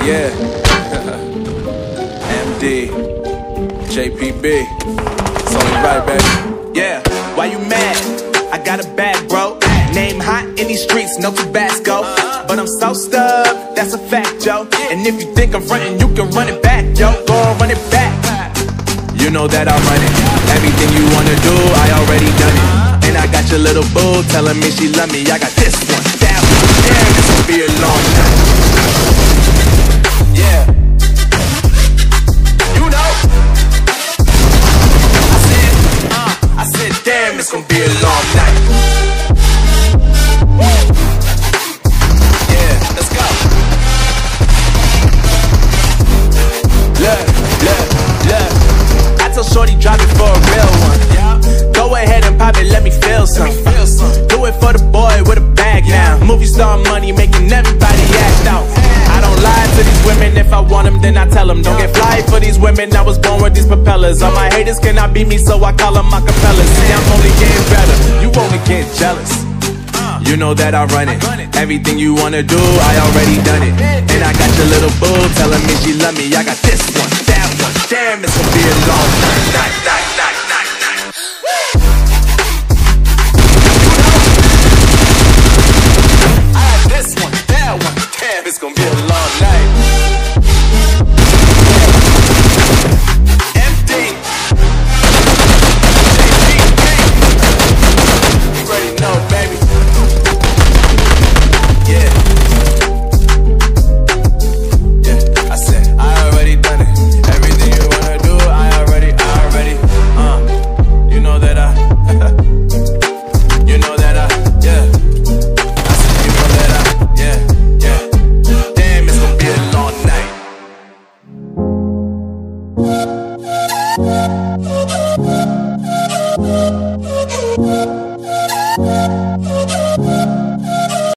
Yeah. MD, JPB. It's only right, baby. Yeah, why you mad? I got a bag, bro. Name hot in these streets, no Tabasco. But I'm so stubbed, that's a fact, yo. And if you think I'm frontin', you can run it back, yo. Go on, run it back. You know that I run it. Everything you wanna do, I already done it. And I got your little boo telling me she love me. I got this one, that one. Damn, this will be a long night. Yeah. You know. I said, damn, it's gonna be a long night. Yeah, let's go. Look. I tell shorty drop it for a real one. Go ahead and pop it, let me feel some. Do it for the boy with a bag now. Movie star money making everybody act out. I don't lie to these women, if I want them then I tell them. Don't get fly for these women, I was born with these propellers. All my haters cannot beat me, so I call them acapellas. See, I'm only getting better, you only get jealous. You know that I run it. Everything you wanna do, I already done it. And I got your little boo telling me she love me. I got this one, that one. Damn, it's gonna be a long night.